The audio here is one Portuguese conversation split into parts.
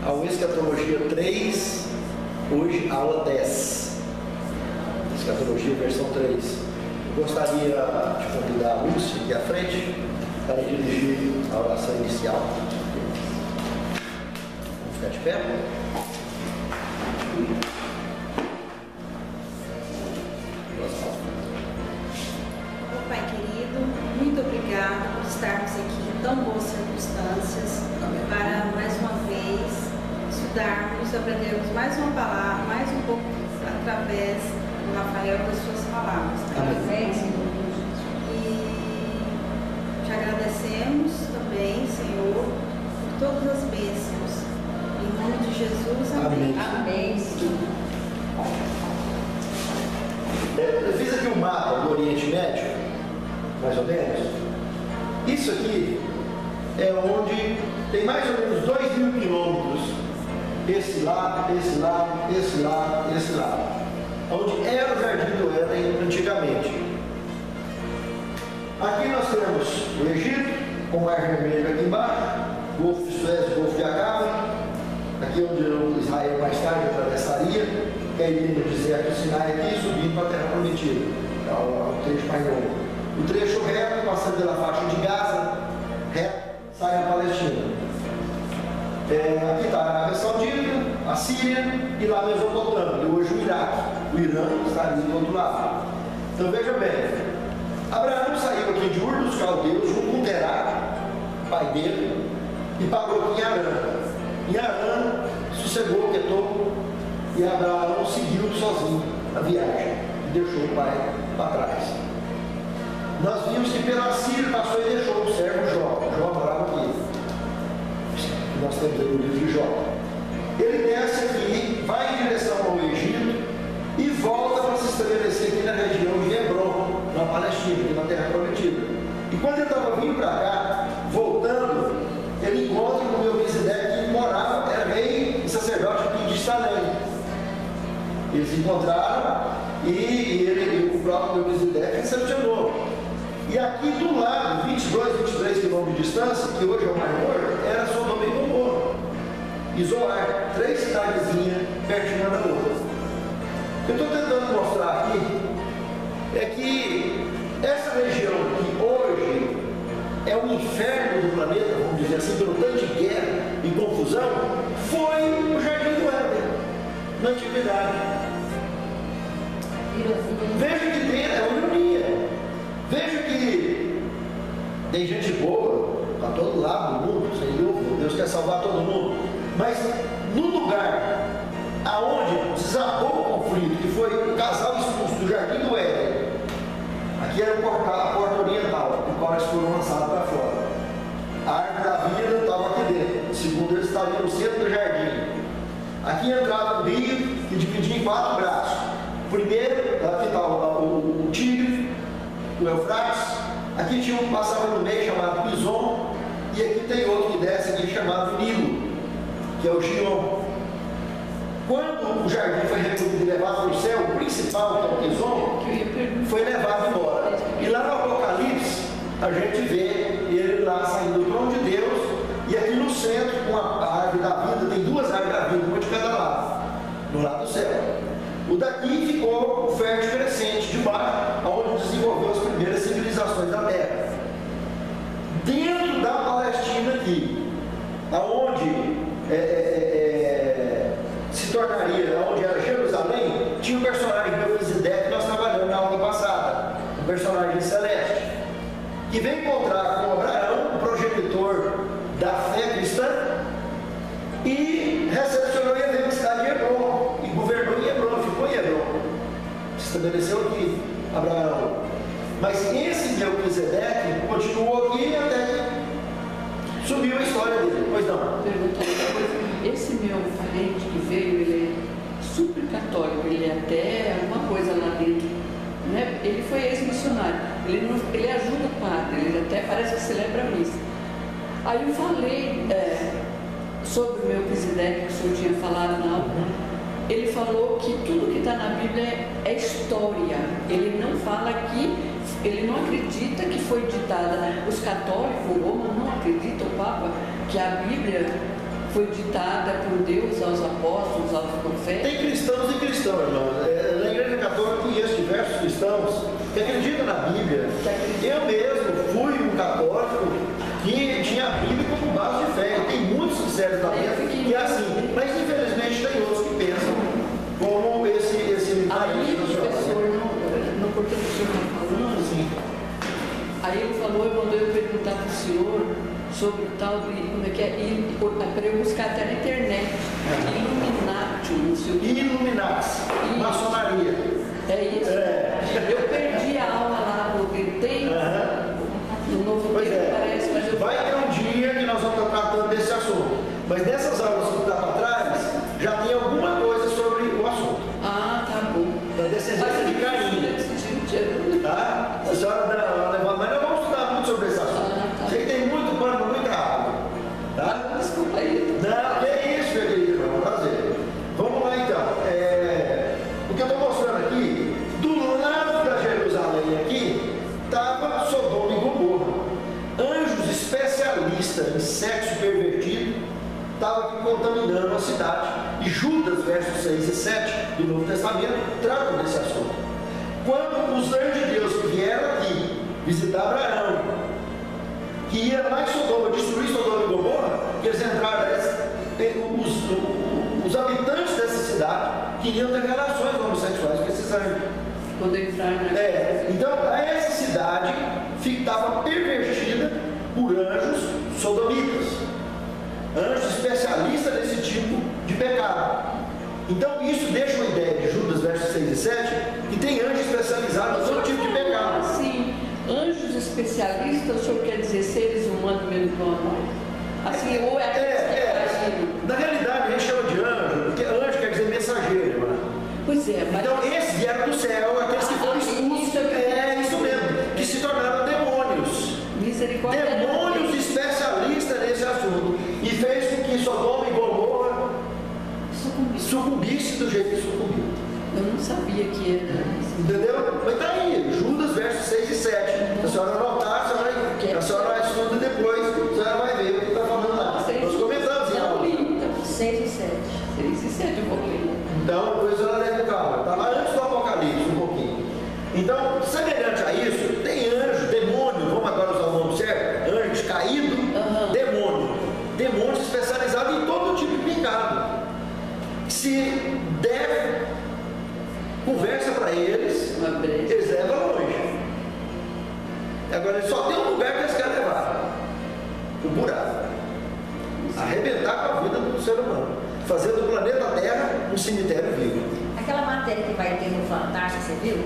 ao Escatologia 3, hoje aula 10. Escatologia versão 3. Eu gostaria de convidar a Lúcia aqui à frente para dirigir a oração inicial. Vamos ficar de pé? Pai querido, muito obrigado por estarmos aqui em tão boas circunstâncias. Amém. Para mais uma vez estudarmos, aprendermos mais uma palavra, mais um pouco através do Rafael das suas palavras. Amém. E te agradecemos também, Senhor, por todas as bênçãos. Em nome de Jesus, amém. Amém. Eu fiz aqui um mapa do Oriente Médio, mais ou menos. Isso aqui é onde tem mais ou menos 2.000 quilômetros, esse lado, esse lado, esse lado, esse lado, onde era o Jardim do Éden antigamente. Aqui nós temos o Egito, com o Mar Vermelho aqui embaixo, Golfo de Suez, Golfo de Acaba, aqui onde o Israel mais tarde atravessaria, que é indo do deserto do Sinai aqui, subindo para a Terra Prometida, é o trecho mais longo. O trecho reto, passando pela faixa de Gaza, reto, sai a Palestina. Aqui está a Arábia Saudita, a Síria e lá a Mesopotâmia, e hoje o Iraque. O Irã está ali do outro lado. Então veja bem, Abraão saiu aqui de Ur dos Caldeus, junto com Terá, pai dele, e parou aqui em Arã. Em Arã, sossegou, quietou, e Abraão seguiu sozinho a viagem, e deixou o pai para trás. Nós vimos que pela Síria passou e deixou o servo Jó. Jó morava aqui. Nós temos aí o livro de Jó. Ele desce aqui, vai em direção ao Egito e volta para se estabelecer aqui na região de Hebron, na Palestina, aqui na Terra Prometida. E quando ele estava vindo para cá, voltando, ele encontra com o Melquisedeque que morava, era rei e sacerdote aqui de Salém. Eles se encontraram e o próprio Melquisedeque recepcionou. E aqui do lado, 22, 23 quilômetros de distância, que hoje é o maior, era Sodoma e Gomorra. E Zoar, 3 cidadezinhas pertinho da outra. O que eu estou tentando mostrar aqui é que essa região que hoje é o inferno do planeta, vamos dizer assim, pelo tanto de guerra e confusão, foi o Jardim do Éden, na antiguidade. Veja que tem, é uma ironia. Veja que tem gente boa para todo lado do mundo, sem dúvida, Deus quer salvar todo mundo, mas no lugar aonde desabou o conflito, que foi o casal expulso do Jardim do Éden, aqui era a porta oriental, do qual eles foram lançados para fora. A árvore da vida estava aqui dentro, segundo eles estariam no centro do jardim. Aqui entrava um rio que dividia em 4 braços. Primeiro, aqui está o Tigre, o Eufrates, aqui tinha um que passava no meio chamado Pison, e aqui tem outro que desce aqui chamado Nilo, que é o Gion. Quando o jardim foi recolhido e levado para o céu, o principal, que é o Pison, foi levado embora. E lá no Apocalipse, a gente vê ele lá saindo do trono de Deus, e aqui no centro, com a árvore da vida, tem 2 árvores da vida, uma de cada lado, no lado do céu. O daqui ficou o fértil crescente de baixo, onde desenvolveu as primeiras civilizações da Terra. Dentro da Palestina aqui, aonde se tornaria, onde era Jerusalém, tinha um personagem Melquisedeque que nós trabalhamos na aula passada, um personagem celeste, que vem encontrar com Abraão, o progenitor da fé cristã, e recepcionou e veio na cidade de Hebron, e governou em Hebron, ficou em Hebron, se estabeleceu aqui, Abraão. Mas esse Melquisedeque continuou aqui até que subiu a história dele. Pois não? Perguntou uma coisa. Esse meu parente que veio, ele é super católico, ele é até alguma coisa lá dentro, né? Ele foi ex-missionário, ele ajuda o padre, ele até parece que celebra a missa. Aí eu falei sobre o Melquisedeque que o senhor tinha falado na aula. Ele falou que tudo que está na Bíblia é história. Ele não fala que, ele não acredita que foi ditada. Os católicos, o Roma, não acredita, o Papa, que a Bíblia foi ditada por Deus aos apóstolos, aos profetas. Tem cristãos e cristãos, irmãos. Na Igreja Católica conheço diversos cristãos que acreditam na Bíblia. Eu mesmo fui um católico que tinha a Bíblia como base de fé. Tem muitos sinceros da Bíblia que é assim, mas infelizmente tem outros que pensam como esse Aí o professor, no portanto, o senhor está falando, assim. Aí ele falou, eu mandei eu perguntar para o senhor sobre o tal de, como é que é, para eu buscar até na internet, Illuminati, não sei o que. Illuminati, maçonaria. É isso? Eu perdi a aula lá, porque tem no Novo Tempo, parece, mas eu... Vai ter um dia que nós vamos estar tratando desse assunto, mas nessas aulas que está para trás, já tem alguma coisa sobre o assunto. Ah, tá bom. Da descendência de Caim. Tá? A senhora levanta, mas nós vamos estudar muito sobre esse assunto. Sei que tem muito pano, muita água. Tá? Desculpa aí. Não, é isso, meu querido, vamos fazer. Vamos lá então. O que eu estou mostrando aqui, do lado da Jerusalém aqui, estava Sodoma e Gomorra. Anjos especialistas em sexo pervertido estavam aqui contaminando a cidade. E Judas, versos 6 e 7 do Novo Testamento, tratam desse assunto. Quando os anjos de Deus vieram aqui visitar Abraão, que ia lá em Sodoma, destruir Sodoma e Gomorra, que eles entraram, os habitantes dessa cidade queriam ter relações homossexuais com esses anjos. Quando entraram na então, essa cidade estava pervertida por anjos sodomitas, anjos especialistas nesse tipo de pecado. Então, isso deixa uma ideia de Judas, versos 6 e 7, que tem anjo especializado em todo tipo de pecado. Sim, anjos especialistas, o senhor quer dizer seres humanos mesmo que nós? Assim, ou Na realidade, a gente chama de anjo, porque anjo quer dizer mensageiro, né? Pois é, mas... Então, esses vieram do céu, aqueles que foram expulsos, isso mesmo, que se tornaram demônios. Misericórdia. Demônios especialistas nesse assunto. E fez com que Sodoma e Gomorra sucumbisse do jeito que sucumbiu. Eu não sabia que era. Entendeu? Mas está aí, Judas, versos 6 e 7. A senhora anotar, a senhora estuda depois, a senhora vai ver o que está falando lá. Nós comentamos não li, então. 6 e 7. 6 e 7 eu vou ler. Então, depois a senhora leva calma. Está lá antes do Apocalipse, um pouquinho. Então, semelhante a isso, tem anjo, demônio, vamos agora usar o nome certo? Anjo caído, demônio. Demônios especializados em todo tipo de pecado. Se der conversa para eles levam longe. Agora, só tem um lugar que eles querem levar: o buraco. Arrebentar com a vida do ser humano, fazer do planeta Terra um cemitério vivo. Aquela matéria que vai ter no Fantástico, você viu?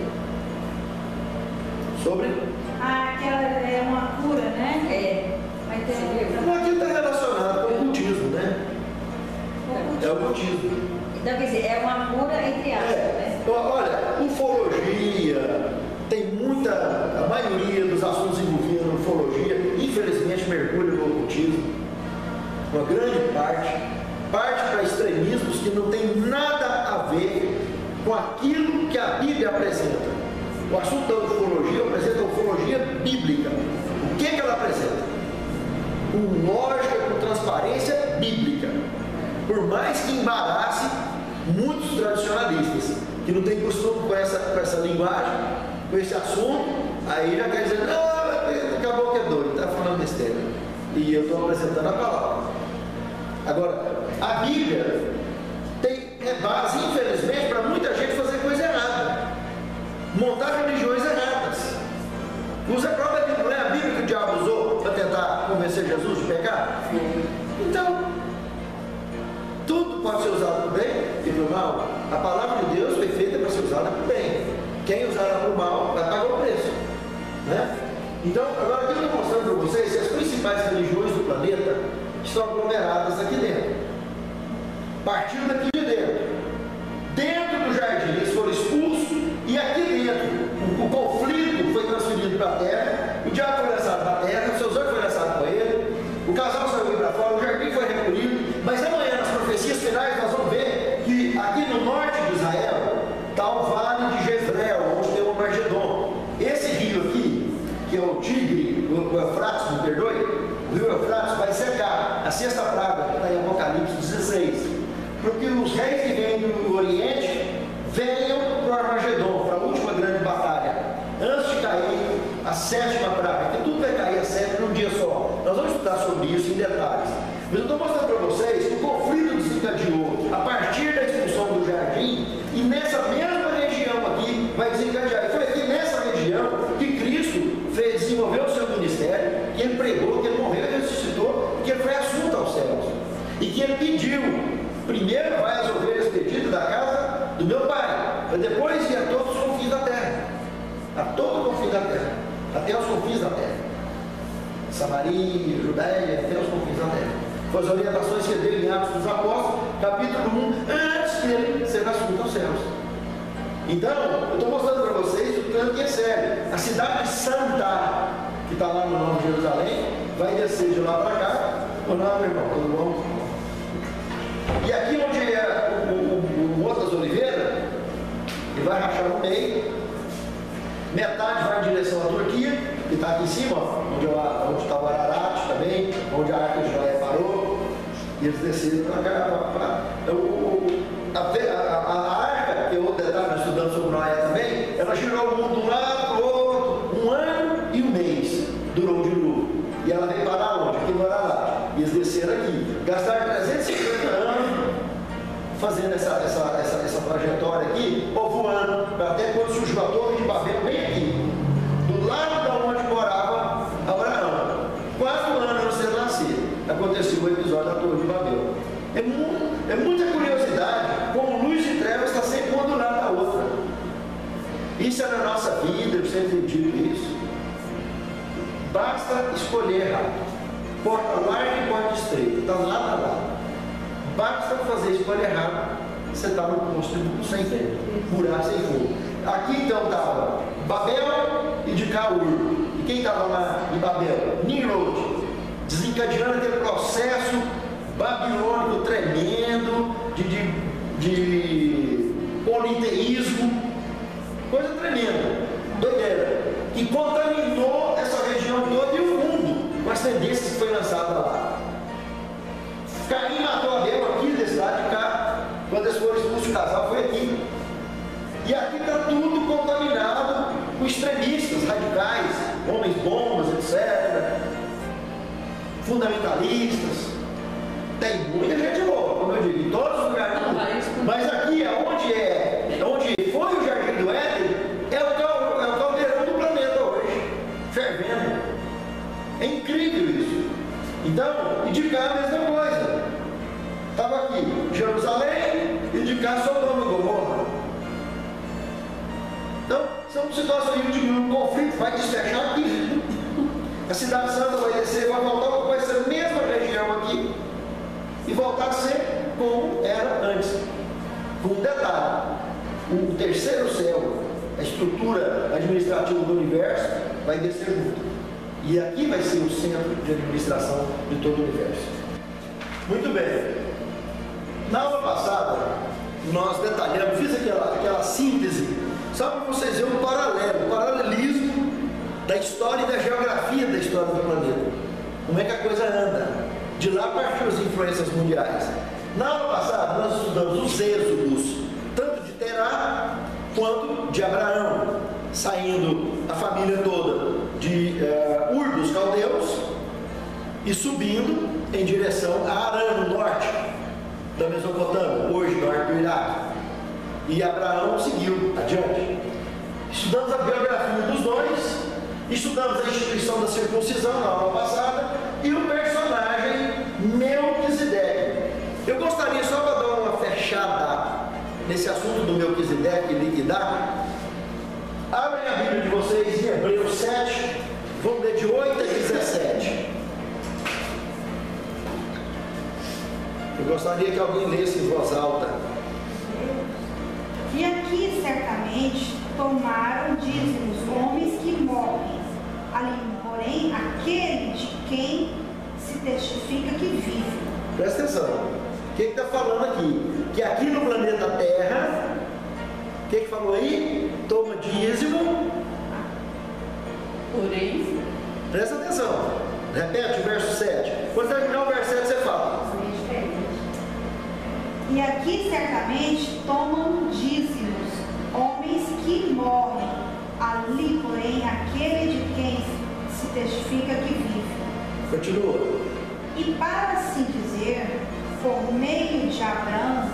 Sobre? Aquela é uma cura, né? É. Vai ter. Aqui está relacionado com o ocultismo, né? É o ocultismo. Então, quer dizer, é uma cura entre aspas, né? Olha, ufologia, tem muita, a maioria dos assuntos envolvendo ufologia, infelizmente mergulha no ocultismo, uma grande parte para extremismos que não tem nada a ver com aquilo que a Bíblia apresenta. O assunto da ufologia apresenta a ufologia bíblica. O que ela apresenta? Com lógica, com transparência bíblica. Por mais que embarace muitos tradicionalistas, que não tem costume com essa linguagem, com esse assunto, aí já quer dizer, não, acabou que é doido, está falando besteira. E eu estou apresentando a palavra. Agora, a Bíblia tem base, infelizmente, para muita gente fazer coisa errada, montar religiões erradas. Usa a própria Bíblia, não é a Bíblia que o diabo usou para tentar convencer Jesus de pecar? Então, tudo pode ser usado para o bem e para o mal. A palavra de Deus foi feita para ser usada para o bem. Quem usar ela para o mal vai pagar o preço, né? Então, agora aqui eu estou mostrando para vocês que as principais religiões do planeta estão aglomeradas aqui dentro. Partindo daqui de dentro. Dentro do jardim eles foram expulsos e aqui dentro o conflito foi transferido para a terra, o diabo foi lançado para a terra, o seu anjos foi lançado para ele, o casal saiu para fora, o jardim foi recolhido, mas amanhã nas profecias finais nós vamos ver que aqui no norte de Israel está o vale de Jezreel, onde tem o Armagedon. Esse rio aqui, que é o Tigre, o Eufrates, me perdoe, o rio Eufrates vai secar. A sexta praga que está em Apocalipse Apocalipse 16. Porque os reis que vêm do Oriente venham para o Armagedon, para a última grande batalha, antes de cair a sétima praga, que tudo vai cair a sétima num dia só. Nós vamos estudar sobre isso em detalhes. Mas eu estou mostrando para vocês que o conflito desencadeou a partir da expulsão do jardim, e nessa mesma região aqui vai desencadear. E foi aqui nessa região que Cristo desenvolveu o seu ministério, que ele pregou, que ele morreu e ressuscitou, que ele foi assunto aos céus. E que ele pediu: primeiro vai as ovelhas perdidas da casa do meu pai, para depois ir a todos os confins da terra. A todo o confins da terra, até os confins da terra. Samaria, Judéia, até os confins da terra. Com as orientações que ele deu em Atos dos Apóstolos, capítulo 1, antes dele ser assunto aos céus. Então, eu estou mostrando para vocês o tanto que é sério. A cidade santa, que está lá no nome de Jerusalém, vai descer de lá para cá. Olá, meu irmão, tudo bom? E aqui onde é o Monte das Oliveiras, ele vai rachar no meio. Metade vai em direção à Turquia, que está aqui em cima, onde está o Ararat também, onde a Arca de Noé parou. E eles desceram para cá. A arca, que eu estava estudando sobre Noé também, ela girou o mundo de um lado para o outro, 1 ano e 1 mês durou o dilúvio. E ela veio parar onde? Aqui no Ararat. E eles desceram aqui. Gastaram 350 anos fazendo essa trajetória aqui, povoando, até quando surgiu a Torre de Babel, bem aqui, do lado de onde morava Abraão. 4 anos antes de nascer, aconteceu o episódio da Torre de Babel. É muita curiosidade como luz e trevas está sempre uma do lado da outra. Isso é na nossa vida, eu sempre digo isso. Basta escolher rápido. Porta larga e porta estreita, está lado a lado. Basta fazer escolha errada, você está no construído sem tempo, buraco sem fogo. Aqui então estava Babel e de cá Ur. E quem estava lá em Babel? Nimrod, desencadeando aquele processo babilônico tremendo de politeísmo, coisa tremenda, doideira, que contaminou essa região toda e o mundo com as tendências que foi lançada lá. Caim matou Abel aqui desse lado de cá, quando eles foram expulsos, o casal foi aqui. E aqui está tudo contaminado com extremistas radicais, homens bombas, etc. Fundamentalistas. Tem muita gente boa, como eu digo, em todos os lugares. Mas aqui, onde foi o Jardim do Éden, é o caldeirão do planeta hoje, fervendo. É incrível isso. Então, e de cá a mesma coisa. Estava aqui Jerusalém e de cá Sodoma e Gomorra. Então, são situações de um conflito, vai desfechar aqui. A cidade santa vai descer, vai voltar, vai ser a mesma região aqui e voltar a ser como era antes. Com um detalhe: o terceiro céu, a estrutura administrativa do universo, vai descer muito. E aqui vai ser o centro de administração de todo o universo. Muito bem. Na aula passada, nós detalhamos, fiz aquela síntese, só para vocês verem o paralelismo da história e da geografia da história do planeta. Como é que a coisa anda. De lá partiu as influências mundiais. Na aula passada, nós estudamos os êxodos, tanto de Terá quanto de Abraão, saindo a família toda de Ur dos Caldeus e subindo em direção a Arã, no norte da Mesopotâmia, hoje norte do Iraque. E Abraão seguiu adiante. Estudamos a biografia dos dois, estudamos a instituição da circuncisão na aula passada e o personagem Melquisedeque. Eu gostaria só para dar uma fechada nesse assunto do Melquisedeque e liquidar. Abrem a Bíblia de vocês em Hebreus 7, vamos ler de 8 a 17. Eu gostaria que alguém lesse em voz alta. E aqui certamente tomaram dízimos homens que morrem, ali, porém, aquele de quem se testifica que vive. Presta atenção. O que está falando aqui? Que aqui no planeta Terra, o que falou aí? Toma dízimo. Porém, presta atenção. Repete o verso 7. Quando terminar o verso 7, você fala. E aqui certamente tomam dízimos homens que morrem, ali, porém, aquele de quem se testifica que vive. Continua. E para assim dizer, por meio de Abraão,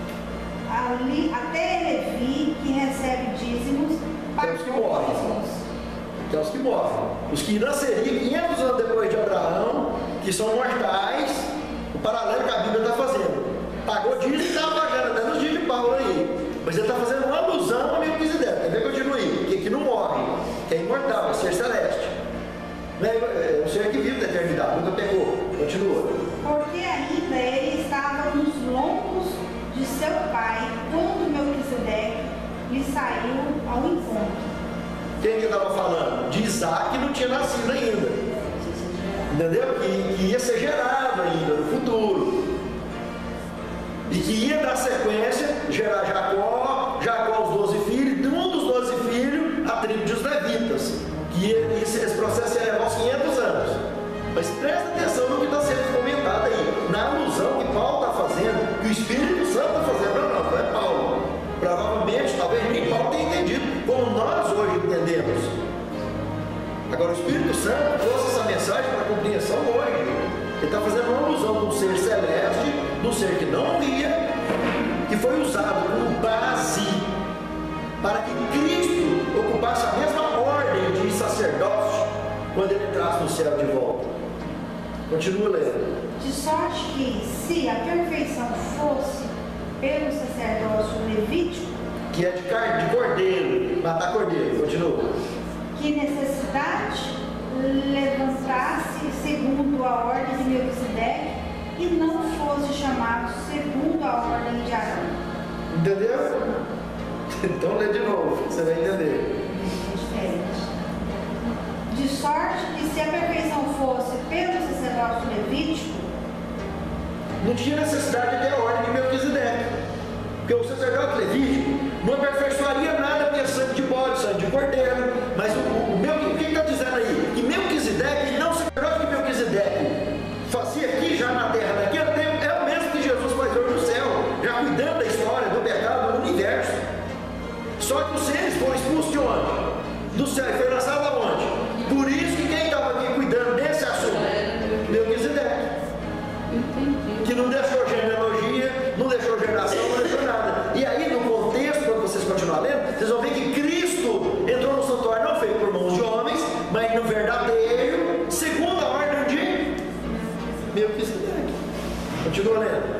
ali, até Levi, que recebe dízimos, Tem os que morrem. Tem os que morrem. Os que nasceriam 500 anos depois de Abraão, que são mortais, o paralelo que a Bíblia está fazendo. Pagou dízimo e está pagando, até nos dias de Paulo aí. Mas ele está fazendo uma alusão a Melquisedeque. Quer ver que continue? Que não morre, que é imortal, é ser celeste. É o ser que vive da eternidade, nunca pegou. Continua. Porque ainda ele estava nos lombos de seu pai, quando Melquisedeque lhe saiu ao encontro. Quem que estava falando? De Isaac, que não tinha nascido ainda. Entendeu? Que ia ser gerado ainda no futuro. E que ia dar sequência, gerar Jacó os 12 filhos, de um dos 12 filhos, a tribo dos levitas. Que esse processo ia levar uns 500 anos. Mas presta atenção no que está sendo comentado aí, na alusão que Paulo está fazendo, que o Espírito Santo está fazendo, não é Paulo. Provavelmente, talvez nem Paulo tenha entendido, como nós hoje entendemos. Agora, o Espírito Santo trouxe essa mensagem para a compreensão hoje. Ele está fazendo uma alusão de um ser celeste, de um ser que não morria, que foi usado como base para que Cristo ocupasse a mesma ordem de sacerdócio quando ele entrasse no céu de volta. Continua lendo. De sorte que, se a perfeição fosse pelo sacerdócio levítico, Que é de carne, de cordeiro, matar cordeiro. Continua. que necessidade levantasse segundo a ordem de Melquisedeque e não fosse chamado segundo a ordem de Arão. Entendeu? Então lê de novo, você vai entender. É diferente. De sorte que, se a perfeição fosse pelo sacerdócio levítico, Não tinha necessidade de ter a ordem de Melquisedeque. Porque o sacerdote levítico não aperfeiçoaria nada porque sangue de bode, sangue de cordeiro. Mas o que está dizendo aí? Que Melquisedeque, não o sacerdote que Melquisedeque fazia aqui já na terra naquele tempo, é o mesmo que Jesus faz hoje no céu, já cuidando da história, do pecado, do universo. Só que os seres foram expulsos de onde? Do céu, e foi lançado aonde? Por isso que quem estava aqui cuidando desse assunto? Melquisedeque. Que não deixou genealogia, não deixou geração, não deixou nada. E aí, no contexto, quando vocês continuarem lendo, vocês vão ver que Cristo entrou no santuário não feito por mãos de homens, mas no verdadeiro, segundo a ordem de Melquisedeque. Continua lendo.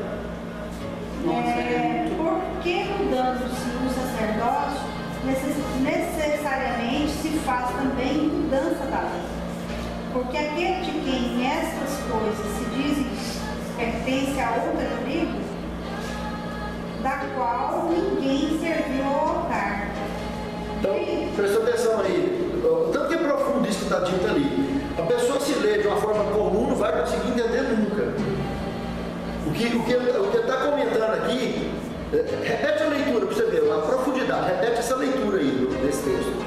porque mudando-se o sacerdócio, necessariamente se faz também mudança da lei. Porque aquele de quem estas coisas se dizem pertence a outra tribo, da qual ninguém serviu ao altar. Então, presta atenção aí. Tanto que é profundo isso que está dito ali. A pessoa se lê de uma forma comum não vai conseguir entender nunca. O que ele está comentando aqui, repete a leitura para você ver, a profundidade, repete essa leitura aí desse texto.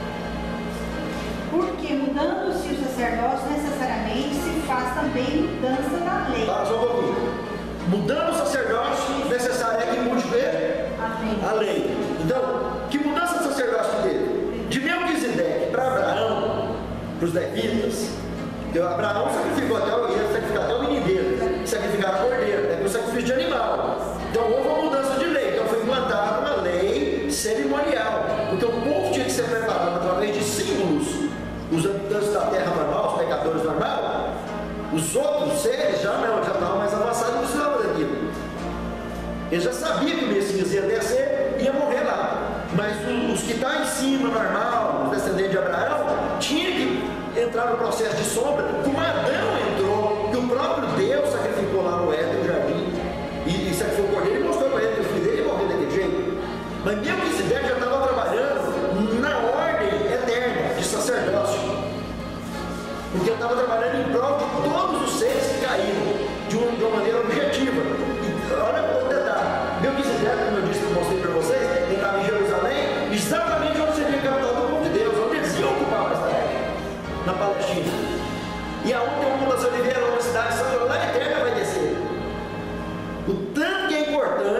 Porque mudando-se o sacerdócio, necessariamente se faz também mudança da lei. Para só um pouquinho. Mudando o sacerdócio, necessário é que mude a lei. Então, que mudança de sacerdócio teve? De Melquisedeque para Abraão, para os levitas, porque Abraão sacrificou ia sacrificar até o menino dele, sacrificar cordeiro, o sacrifício de animal. Então houve uma mudança de lei, então foi implantada uma lei cerimonial, porque o povo tinha que ser preparado através de símbolos. Os habitantes da terra normal, os pecadores normal, os outros seres já estavam mais avançados, não precisavam daquilo. Eles já sabiam que o Messias ia descer e ia morrer lá. Mas os que estão em cima, normal, os descendentes de Abraão, tinham que entrar no processo de sombra, como Adão entrou, que o próprio Deus sacrificou lá no Éden, no jardim, e sacrificou o cordeiro e mostrou para ele que o filho dele ia morrer daquele jeito. Mas Melquisedeque já estava trabalhando na ordem eterna de sacerdócio, porque ele estava trabalhando em prol de todos os seres que caíram, de uma maneira objetiva. E olha o detalhe, Melquisedeque, como eu disse, que eu mostrei para vocês, ele estava em Jerusalém, exatamente onde seria a capital do povo de Deus, onde eles iam ocupar essa terra, na Palestina. E aonde o mundo das oliveiras, uma cidade santa, lá eterna vai descer. O tanto que é importante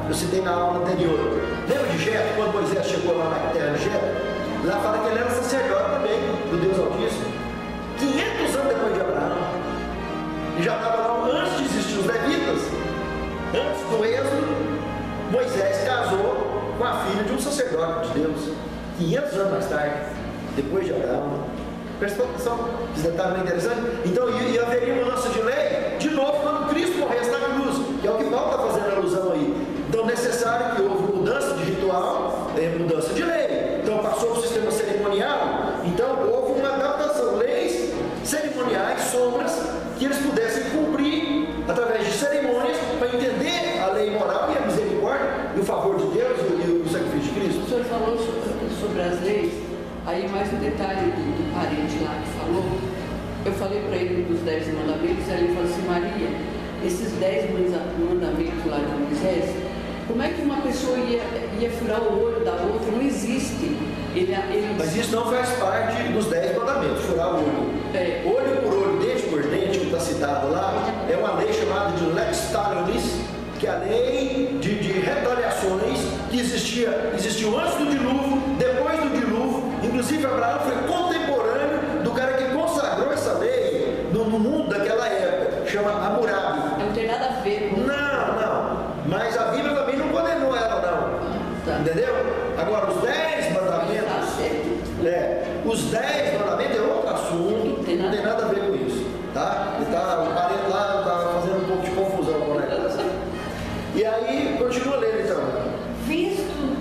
eu citei na aula anterior. Lembra de Jetro, quando Moisés chegou lá na terra de Jetro? Lá fala que ele era sacerdote também, do Deus Altíssimo. 500 anos depois de Abraão. E já estava lá antes de existir os levitas. Antes do êxodo, Moisés casou com a filha de um sacerdote de Deus. 500 anos mais tarde, depois de Abraão. Presta atenção, esse detalhe bem interessante. Então, e haveria mudança de lei, de novo, quando Cristo morresse na cruz, que é o que Paulo está fazendo alusão aí. Então, necessário que houve mudança de ritual, mudança de lei. Então, passou para o sistema cerimonial. Então, houve uma adaptação, leis cerimoniais, sombras, que eles pudessem cumprir através de cerimônias, para entender a lei moral e a misericórdia, e o favor de Deus e o sacrifício de Cristo. O senhor falou sobre as leis. Aí mais um detalhe do parente lá que falou, eu falei para ele dos 10 mandamentos, aí ele falou assim, Maria, esses 10 mandamentos lá de Moisés, como é que uma pessoa ia furar o olho da outra? Não existe. Mas isso não faz parte dos 10 mandamentos, furar o olho. Olho por olho, dente por dente, que está citado lá, é uma lei chamada de lex talionis, que é a lei de retaliações que existiu antes do dilúvio, depois do dilúvio. Inclusive Abraão foi contemporâneo do cara que consagrou essa lei no mundo daquela época, chama Hammurabi. Não tem nada a ver com... Não, mas a Bíblia também não condenou ela não, entendeu? Agora os 10 mandamentos, os 10 mandamentos é outro assunto, não tem nada a ver com isso, tá? O parente lá está fazendo um pouco de confusão com o negócio. E aí, continua lendo então. Visto,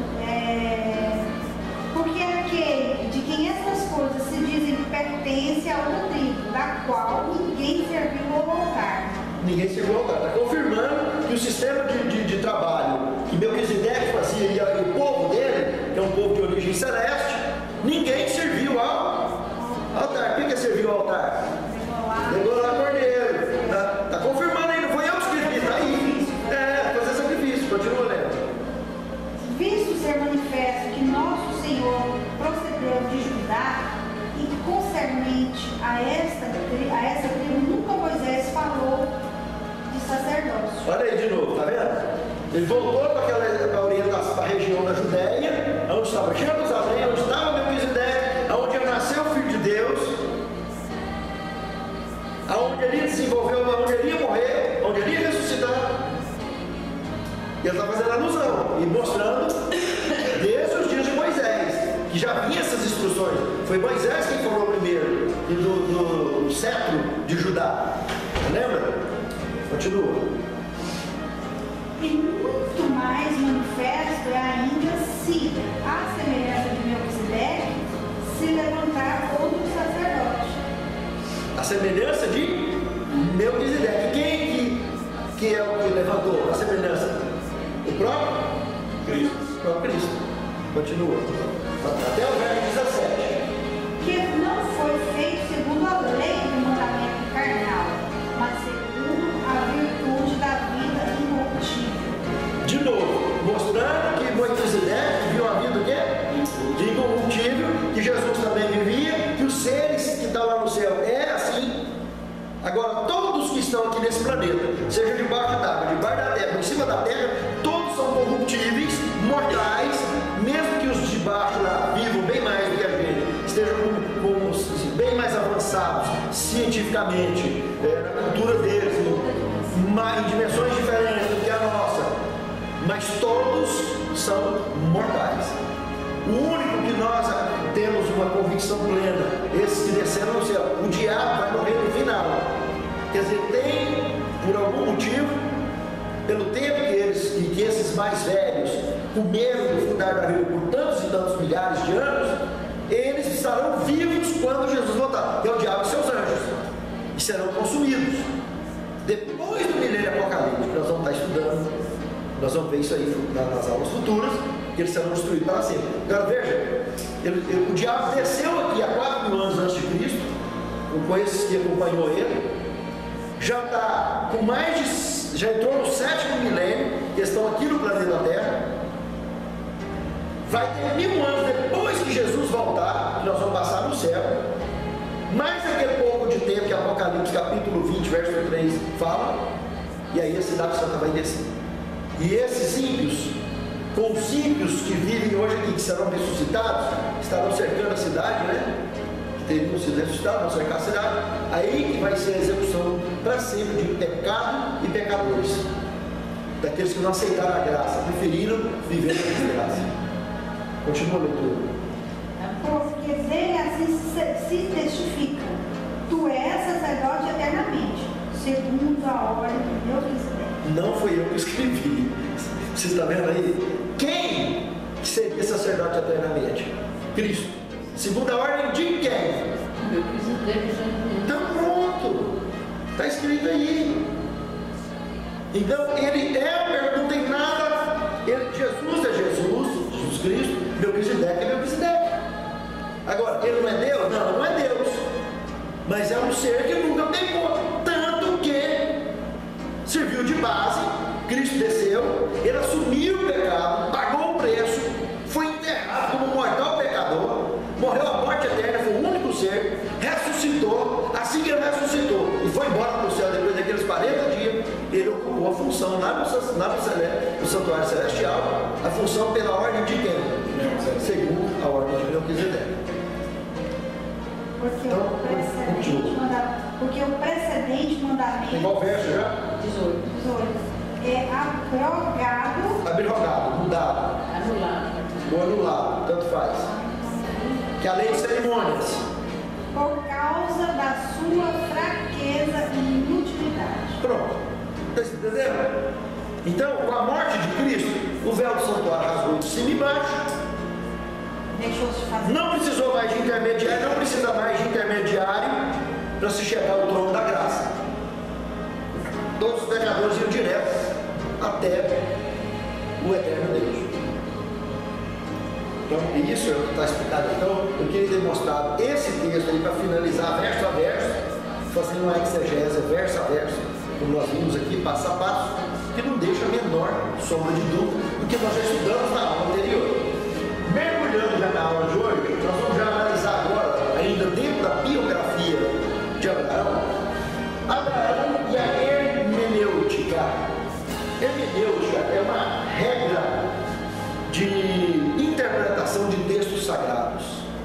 porque aquele de quem essas coisas se dizem pertence a outra tribo, da qual ninguém serviu ao altar. Ninguém serviu ao altar. Está confirmando que o sistema de trabalho que Melquisedeque fazia e o povo dele, que é um povo de origem celeste, ninguém serviu ao altar. O que é serviu ao altar? Degolar cordeiro. Está confirmando aí, não foi eu que escrevi, está aí. Fazer sacrifício, continua lendo. Visto ser manifesto que nosso Senhor procedeu de Judá, e concernente a essa tribo nunca Moisés falou de sacerdócio. Olha aí de novo, tá vendo? Ele voltou para a orientação, para a região da Judéia, onde estava Jerusalém, onde estava Melquisedeque, onde nasceu o Filho de Deus, onde ele desenvolveu, onde ele ia morrer, onde ele ia ressuscitar. E ele está fazendo alusão e mostrando desde os dias de Moisés, que já vinha essas instruções. Foi Moisés quem falou primeiro do cetro de Judá. Lembra? Continua. E muito mais manifesto é ainda se, à semelhança de Melquisedeque, se levantar outro sacerdote. A semelhança de Melquisedeque. Quem que é o que levantou a semelhança? O próprio Cristo. O próprio Cristo. Continua. Até o verso 17. Que não foi feito segundo a lei do mandamento carnal, mas segundo a virtude da vida incorruptível. De novo, mostrando que Melquisedeque viu a vida o quê? De incorruptível, que Jesus também vivia, que os seres que estão lá no céu é assim. Agora, todos que estão aqui nesse planeta, seja debaixo d'água, debaixo da terra, em cima da terra, todos são corruptíveis, mortais, mesmo que os de baixo lá vivam bem mais do que a gente, estejam bem mais avançados cientificamente, na cultura deles, em dimensões diferentes do que a nossa, mas todos são mortais. O único que nós temos uma convicção plena, esses que desceram no céu, o diabo vai morrer no final. Quer dizer, tem, por algum motivo, pelo tempo que esses mais velhos comeram do fundar da vida por tantos e tantos milhares de anos, eles estarão vivos quando Jesus voltar, que é o diabo e seus anjos, e serão consumidos. Depois do milênio apocalíptico, nós vamos estar estudando, nós vamos ver isso aí nas aulas futuras, que eles serão destruídos para sempre. Agora veja, o diabo desceu aqui há 4.000 anos antes de Cristo, com esses que acompanhou ele, já está com já entrou no 7º milênio, que estão aqui no planeta Terra. Vai ter 1000 anos depois que Jesus voltar, que nós vamos passar no céu. Mais aquele pouco de tempo que Apocalipse capítulo 20, verso 3 fala, e aí a cidade santa vai descer. E esses ímpios, com os ímpios que vivem hoje aqui, que serão ressuscitados, estarão cercando a cidade, né? Que teriam sido ressuscitados, vão cercar a cidade. Aí que vai ser a execução para sempre de pecado e pecadores. Daqueles que não aceitaram a graça, preferiram viver na desgraça. Continua a leitura. Porque dele assim se testifica: tu és sacerdote eternamente, segundo a ordem de Melquisedeque. Não foi eu que escrevi. Você está vendo aí? Quem seria sacerdote eternamente? Cristo. Segundo a ordem de quem? Melquisedeque já não. Então pronto. Está escrito aí. Então ele é, não tem nada. Jesus é Jesus Cristo. Melquisedeque é Melquisedeque. Agora, ele não é Deus? Não, não é Deus. Mas é um ser que nunca pecou. Tanto que serviu de base. Cristo desceu, ele assumiu o pecado, pagou o preço, foi enterrado como mortal pecador, morreu a morte eterna, foi o único ser, ressuscitou. Assim que ele ressuscitou e foi embora para o céu depois daqueles 40 dias, ele ocupou a função lá no santuário celestial, a função pela ordem de quem? Segundo a ordem de Melquisedeque. Porque o precedente mandamento. Tem qual verso já? 18. É Abrogado, mudado. Anulado. Ou anulado, tanto faz. Que a lei de cerimônias. por causa da sua fraqueza e inutilidade. Pronto. Está entendendo? Então, com a morte de Cristo, o véu do santuário rasgou de cima e embaixo. Deixou-se fazer. Não precisou mais de intermediário, não precisa mais de intermediário para se chegar ao trono da graça. Todos os pecadores iam direto até o eterno Deus. Então, isso é o que está explicado. Então, eu queria ter mostrado esse texto aí para finalizar verso a verso, fazendo uma exegese verso a verso, como nós vimos aqui, passo a passo, que não deixa a menor sombra de dúvida do que nós já estudamos na aula anterior. Mergulhando já na aula de hoje, nós vamos já analisar agora, ainda dentro da biografia de Abraão, e a hermenêutica. Hermenêutica é uma regra de interpretação de textos sagrados.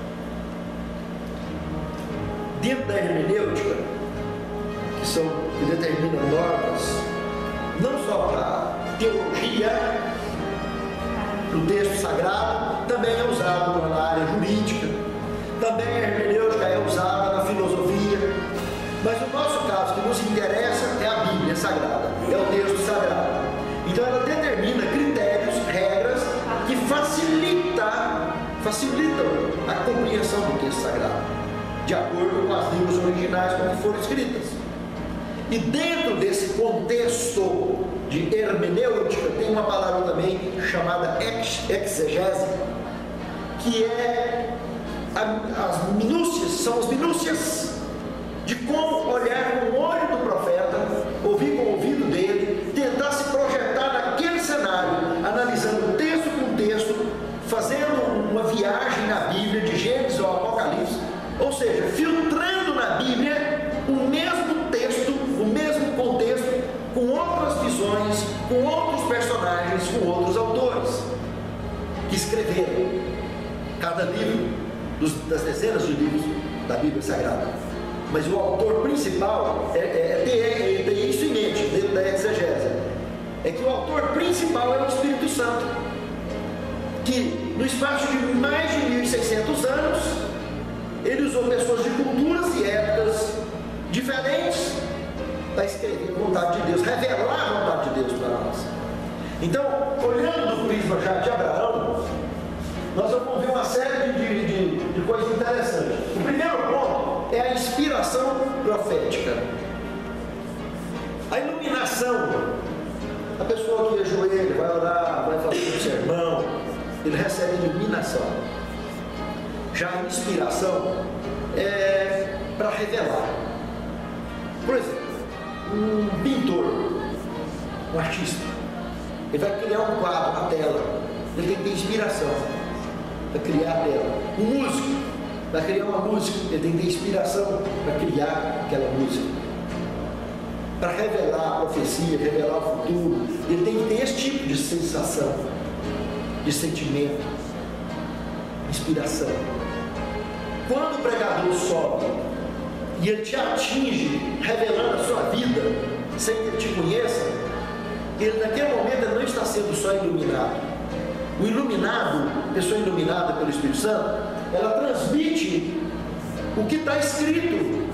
Dentro da hermenêutica, que determina normas, não só para teologia, no texto sagrado, também é usado na área jurídica, também a hermenêutica é usada na filosofia, mas o nosso caso que nos interessa é a Bíblia Sagrada, é o texto sagrado. Então ela determina critérios, regras que facilitam a compreensão do texto sagrado, de acordo com as línguas originais como foram escritas. E dentro desse contexto de hermenêutica tem uma palavra também chamada exegese, que é as minúcias, são as minúcias de como olhar com o olho do profeta, ouvir com o ouvido dele, tentar se projetar naquele cenário, analisando texto por texto, fazendo uma viagem na Bíblia, de Gênesis ao Apocalipse, ou seja, filtrando na Bíblia o mesmo texto, o mesmo contexto, com outras visões, com outros personagens, com outros autores que escreveram cada livro das dezenas de livros da Bíblia Sagrada. Mas o autor principal tem isso em mente dentro da exegese, é que o autor principal é o Espírito Santo, que no espaço de mais de 1.600 anos ele usou pessoas de culturas e épocas diferentes para escrever a vontade de Deus, revelar a vontade de Deus para nós. Então, olhando do prisma já de Abraão, nós vamos ver uma série de coisas interessantes. O primeiro ponto é a inspiração profética. A iluminação. A pessoa que ajoelha, vai orar, vai fazer um sermão, ele recebe iluminação. Já a inspiração é para revelar. Por exemplo, um pintor, um artista, ele vai criar um quadro, uma tela, ele tem que ter inspiração para criar a tela. Um músico vai criar uma música, ele tem que ter inspiração para criar aquela música. para revelar a profecia, revelar o futuro, ele tem que ter esse tipo de sensação, de sentimento, inspiração. Quando o pregador sobe e ele te atinge, revelando a sua vida, sem que ele te conheça, ele naquele momento ele não está sendo só iluminado. O iluminado, pessoa iluminada pelo Espírito Santo, ela transmite o que está escrito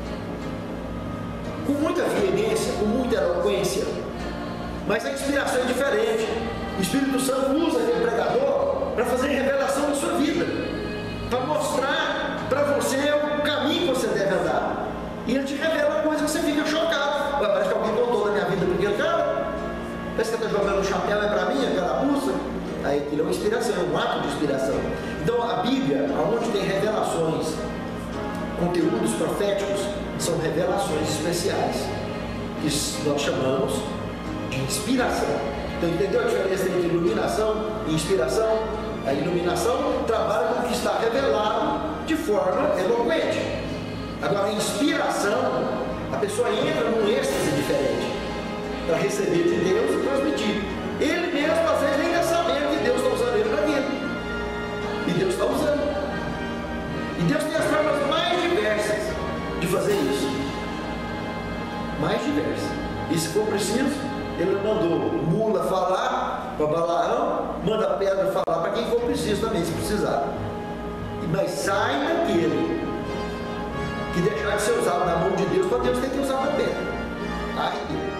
com muita veemência, com muita eloquência, mas a inspiração é diferente. O Espírito Santo usa aquele pregador para fazer revelação na sua vida, para mostrar para você o caminho que você deve andar, e ele te revela coisa que você fica chocado. Parece que alguém contou da minha vida para aquele cara, parece que está jogando o chapéu, é para mim, aquela bolsa. Aí aquilo é uma inspiração, é um ato de inspiração. Então a Bíblia, onde tem revelações, conteúdos proféticos, são revelações especiais, que nós chamamos de inspiração. Então entendeu a diferença entre iluminação e inspiração? A iluminação trabalha com o que está revelado de forma eloquente. Agora a inspiração, a pessoa entra num êxtase diferente para receber de Deus e transmitir. Ele mesmo às vezes nem quer saber que Deus está usando ele para aquilo, e Deus está usando. E Deus tem as formas mais diversas de fazer isso, mais diversas. E se for preciso, ele mandou mula falar para Balaão, manda pedra falar para quem for preciso também, se precisar. Mas sai daquele que deixar de ser usado na mão de Deus, para Deus ter que usar na pedra. Ai, Deus.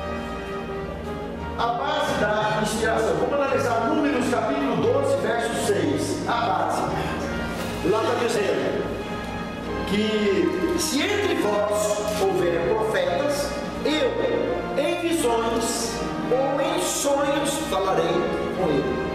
A base da inspiração, vamos analisar Números capítulo 12, verso 6. A base, lá está dizendo que se entre vós houver profetas, eu em visões ou em sonhos falarei com ele.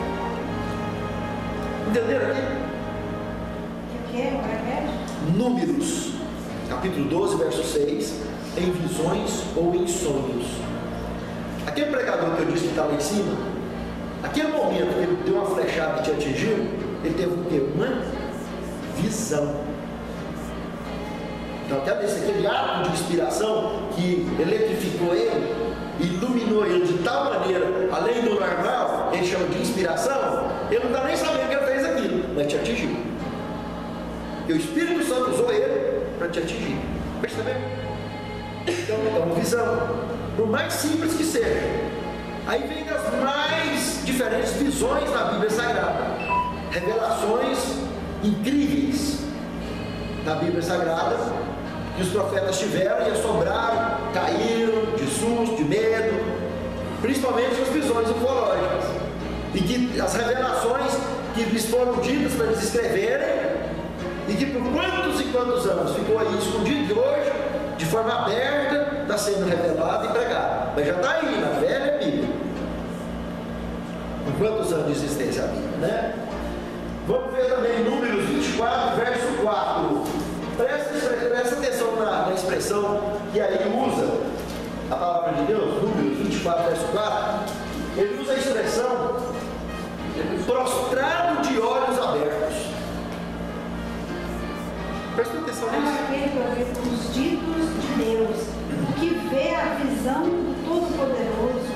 Entenderam aqui? O que é? Números capítulo 12, verso 6. Em visões ou em sonhos. Aquele pregador que eu disse que está lá em cima, aquele momento que ele deu uma flechada e te atingiu, ele teve o quê? Uma visão. Então aquele ato de inspiração que eletrificou ele, iluminou ele de tal maneira, além do normal, ele chama de inspiração, ele não está nem sabendo que ele fez aquilo, mas te atingiu. E o Espírito Santo usou ele para te atingir. Percebeu? Então é uma visão. Por mais simples que seja, aí vem das mais diferentes visões da Bíblia Sagrada, revelações incríveis da Bíblia Sagrada, que os profetas tiveram e assombraram, caíram de susto, de medo, principalmente as visões ufológicas, e que as revelações que lhes foram ditas para eles escreverem, e que por quantos e quantos anos ficou aí escondido, e hoje, de forma aberta, está sendo revelado e pregado. Mas já está aí na velha Bíblia. Com quantos anos de existência a Bíblia, né? Vamos ver também Números 24, verso 4. Presta atenção na expressão que aí usa a palavra de Deus, Números 24, verso 4. Ele usa a expressão prostrado de olhos abertos. Presta atenção nisso. Aquele que ouve os ditos de Deus, que vê a visão do Todo-Poderoso,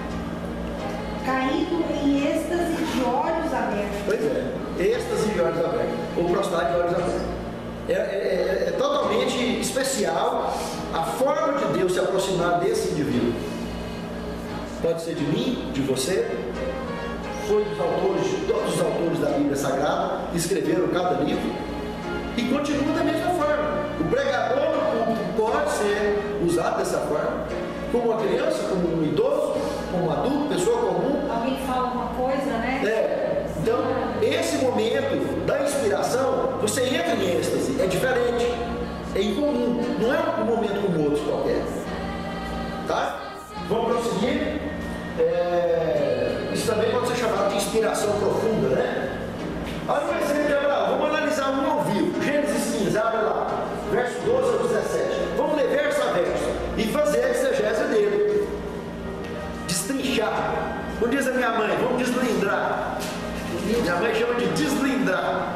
caído em êxtase de olhos abertos. Pois é, êxtase de olhos abertos, ou prostrado de olhos abertos. É totalmente especial a forma de Deus se aproximar desse indivíduo. Pode ser de mim, de você, foi dos autores, todos os autores da Bíblia Sagrada, que escreveram cada livro. E continua da mesma forma. O pregador no púlpito pode ser usado dessa forma, como uma criança, como um idoso, como um adulto, pessoa comum. Alguém fala uma coisa, né? Então, esse momento da inspiração, você entra em êxtase, é diferente, é incomum, não é um momento como outros qualquer. Tá? Vamos prosseguir. Isso também pode ser chamado de inspiração profunda, né? Olha o exemplo de Abraão, vamos analisar um ao vivo. Gênesis 15, abre lá, verso 12 ao 17. Vamos ler verso a verso e fazer a exegese dele. Destrinchar. Como diz a minha mãe, vamos deslindrar. Minha mãe chama de deslindrar.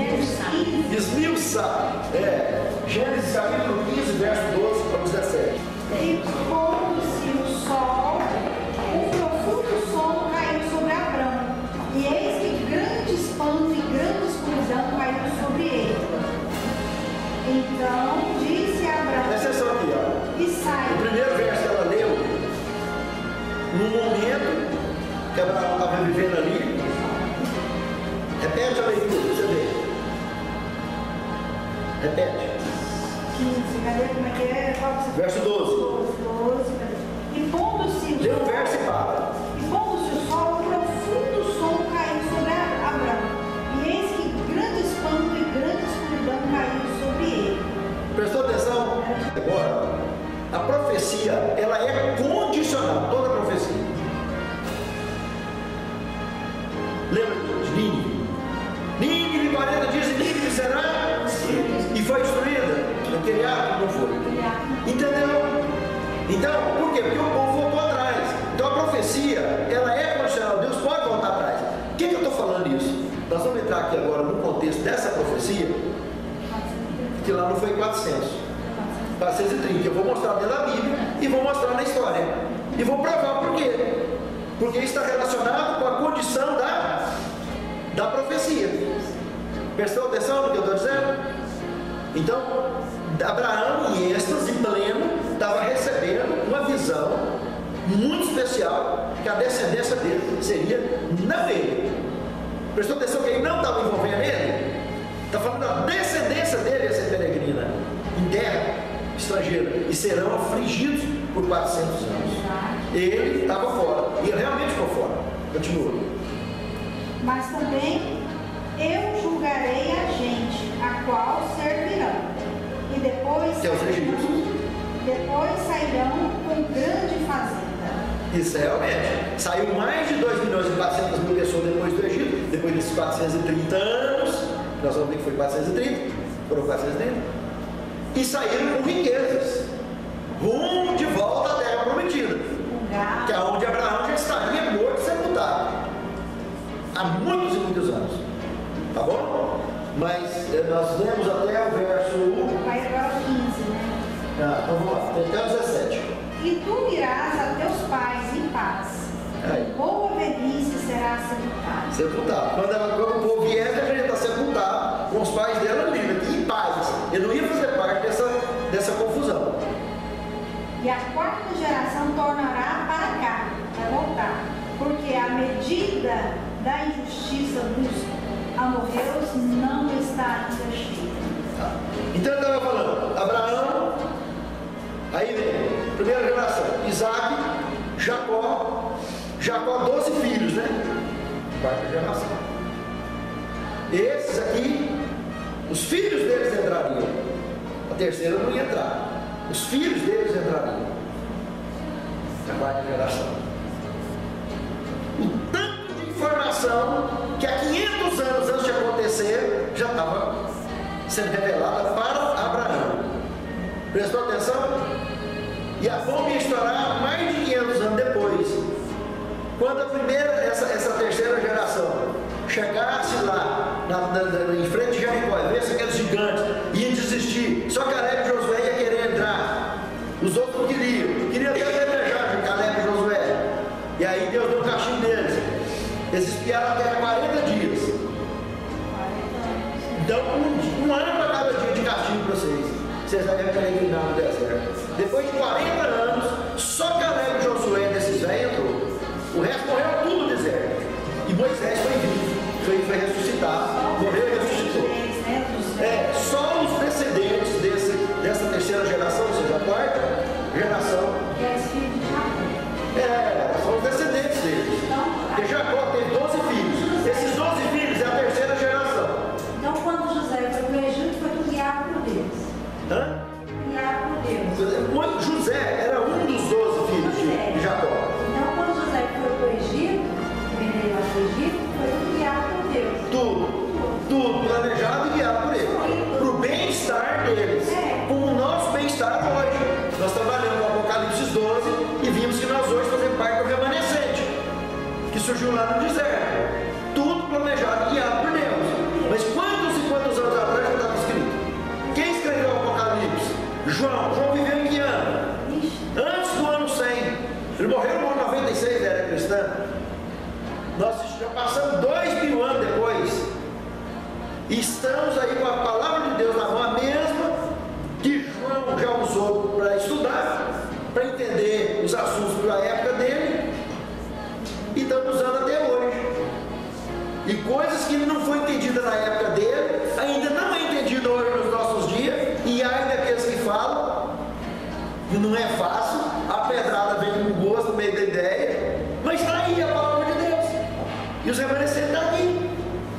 Esmiuçar. Gênesis capítulo 15, verso 12 ao 17. E pondo-se o sol, um profundo sono caiu sobre Abrão. E eis que grande espanto e grande escuridão caiu sobre ele. Então disse Abrão. Presta atenção aqui, ó. E sai. O primeiro verso que ela leu, no momento que Abraão estava vivendo ali, repete a leitura para você ver. Repete. 15, cadê como é que é? Verso 12. 12, e pondo-se Lê um verso e para. E pondo-se o sol, um profundo som caiu sobre Abrão. E eis que grande espanto e grande escuridão caiu sobre ele. Prestou atenção? Agora, a profecia, ela é condicional, toda profecia. Lembra de Nínive? Nínive, 40 dias e Nínive será? E foi destruída? Naquele ato não foi. Entendeu? Então, por quê? Porque o povo voltou atrás. Então a profecia, ela é condicional. Deus pode voltar atrás. Por que eu estou falando isso? Nós vamos entrar aqui agora no contexto dessa profecia, que lá não foi 400, 430. Eu vou mostrar dentro da Bíblia e vou mostrar na história. E vou provar por quê. Porque isso está relacionado com a condição da profecia. Prestou atenção no que eu estou dizendo? Então, Abraão, em êxtase pleno, estava recebendo uma visão muito especial, que a descendência dele seria não ele. Prestou atenção que ele não estava envolvendo ele? Está falando da descendência dele ia ser peregrina em terra estrangeira e serão afligidos por 400 anos. Ele estava fora, e ele realmente ficou fora. Continua. Mas também eu julgarei a gente, a qual servirão. E depois sairão com grande fazenda. Isso realmente. Saiu mais de 2 milhões e 400 mil pessoas depois do Egito, depois desses 430 anos. Nós vamos ver que foi 430, foram 430. E saíram com riquezas, rumo de volta à terra prometida, que é onde Abraão já estaria morto e sepultado há muitos e muitos anos. Tá bom? Mas nós lemos até o verso. Vai agora 15, né? Então vamos lá, até o 17. E tu irás a teus pais em paz. Aí. Boa velhice será sepultada. Sepultado. Quando o povo vier, ele está sepultado com os pais dela livres, em paz. Ele não ia fazer parte dessa confusão. E a quarta geração tornará para cá, vai voltar. Porque a medida da injustiça dos amorreus não está ainda cheia. Tá. Então ele estava falando, Abraão, aí vem, primeira geração, Isaac, Jacó, 12 filhos, né? Quarta geração. Esses aqui, os filhos deles entrariam. A terceira não ia entrar. Os filhos deles entrariam. A quarta geração. O tanto de informação que há 500 anos antes de acontecer já estava sendo revelada para Abraão. Prestou atenção? E a bomba ia estourar mais de 500 anos depois. Quando a primeira, essa terceira geração chegasse lá em frente de Jericó, vesse aqueles gigantes, ia desistir. Só Caleb e Josué ia querer entrar. Os outros não queriam até pelejar de Caleb e Josué. E aí Deus deu um castigo neles. Eles espiaram até 40 dias. Então, um ano para cada dia de castigo para vocês. Vocês vão peregrinar no deserto. Depois de 40 anos, só Caleb e Josué desses velhos entrou. O resto morreu tudo no deserto. E Moisés foi vivo, foi ressuscitado, morreu e ressuscitou. Só os descendentes dessa terceira geração, ou seja, a quarta geração. São os descendentes deles. Porque Jacó teve 12 filhos. Esses 12 filhos é a terceira geração. Então, quando José foi para o Egito, foi criado por Deus. Hã? Criado por Deus. José era um dos 12 filhos de Jacó. Então, quando José foi para o Egito, vendeu lá para o Egito, foi criado por Deus. Tudo planejado e guiado por ele. Para o bem-estar deles. Como o nosso bem-estar hoje. Nós trabalhamos no Apocalipse 12 e vimos que nós hoje fazemos parte do remanescente, que surgiu lá no deserto. Tudo planejado e guiado por Deus. Mas quantos e quantos anos atrás já estava escrito? Quem escreveu o Apocalipse? João. João viveu em que ano? Nós já passamos 2000 anos depois. E estamos aí com a palavra de Deus na mão, a mesma que João já usou para estudar, para entender os assuntos da época dele, e estamos usando até hoje. E coisas que não foi entendida na época dele, ainda não é entendida hoje nos nossos dias, e há ainda aqueles que falam, e não é fácil, a pedrada vem com gosto no meio da ideia, mas está aí a palavra de Deus, e os remanescentes estão aqui,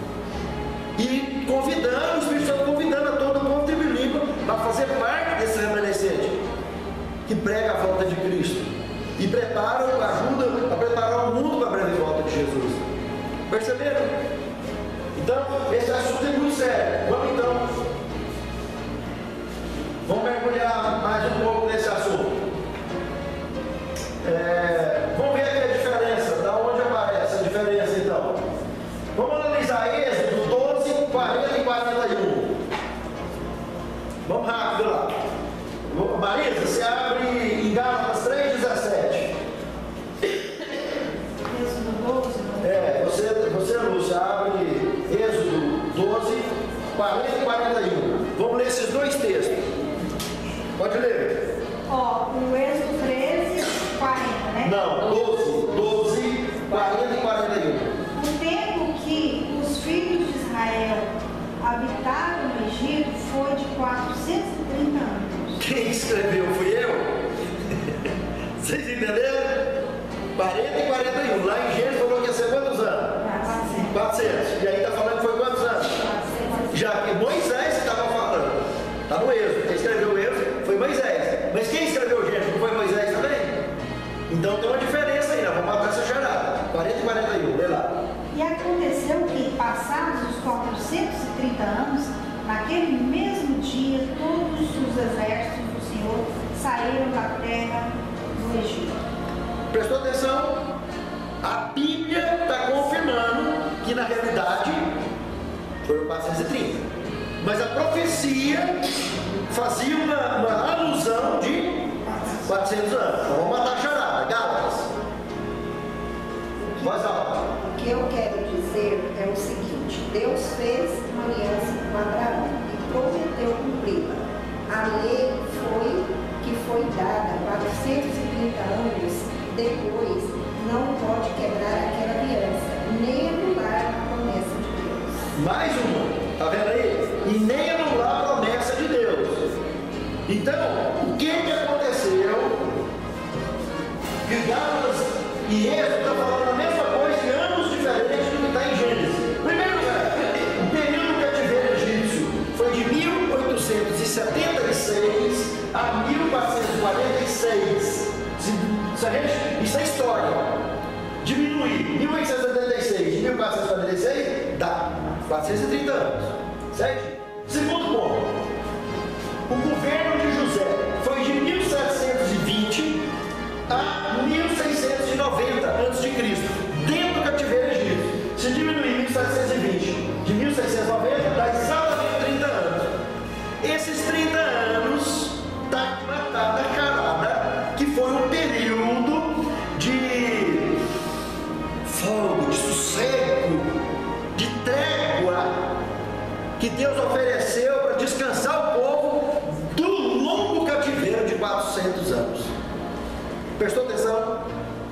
e convidando, o Espírito Santo convidando a todo o povo tribilíngue para fazer parte desse remanescente, que prega a volta de Cristo, e ajuda a preparar o mundo para a breve volta de Jesus. Perceberam? Então, esse assunto é muito sério. Vamos mergulhar mais um pouco nesse assunto. Vamos ver aqui a diferença, da onde aparece a diferença então. Vamos analisar Êxodo 12, 40 e 41. Vamos rápido lá. Marisa, você abre em Gálatas 3,17. Você, Lúcia, abre Êxodo 12, 40 e 41. Vamos ler esses dois textos. Pode ler. O Êxodo 13, 40, né? Não, 12, 40 e 41. No tempo que os filhos de Israel habitaram no Egito foi de 430 anos. Quem escreveu fui eu? Vocês entenderam? 40 e 41. Lá em Gênesis falou que ia ser quantos anos? 400. E aí está falando que foi quantos anos? Já que Moisés estava falando. Está no Êxodo. Quem escreveu o Êxodo foi Moisés. Mas quem escreveu o Gênesis não foi Moisés também? Então tem uma diferença aí. Nós vamos matar essa charada. 40 e 41. Lê lá. E aconteceu que, passados os 430 anos, naquele mesmo dia, todos os exércitos do Senhor saíram da terra do Egito. Prestou atenção? A Bíblia está confirmando que na realidade foram 430. Mas a profecia fazia uma alusão de 400 anos. Então vamos matar a charada. Gálatas. Voz alta. O que eu quero dizer é o seguinte: Deus fez uma aliança com Abraão e prometeu cumpri-la. A lei que foi dada 430 anos depois, não pode quebrar aquela aliança, nem anular a promessa de Deus. Mais uma, está vendo aí? E nem anular a promessa de Deus. Então, o que aconteceu? Que Gálatas e Êxodo estão falando a mesma coisa em anos diferentes do que está em Gênesis. Primeiro lugar, o período do cativeiro egípcio foi de 1876 a 1446. Isso é história. Diminuir 1886 de 1446 dá 430 anos. Certo? Segundo ponto, o governo de José foi de 1720 a 1690 a.C., dentro do cativeiro egípcio. Se diminuir 1720 de 1690, dá exatamente 30 anos. Esses 30 anos está matada a charada, que foi um período de folga, de sossego, de trégua, que Deus ofereceu para descansar o povo do longo cativeiro de 400 anos. Prestou atenção?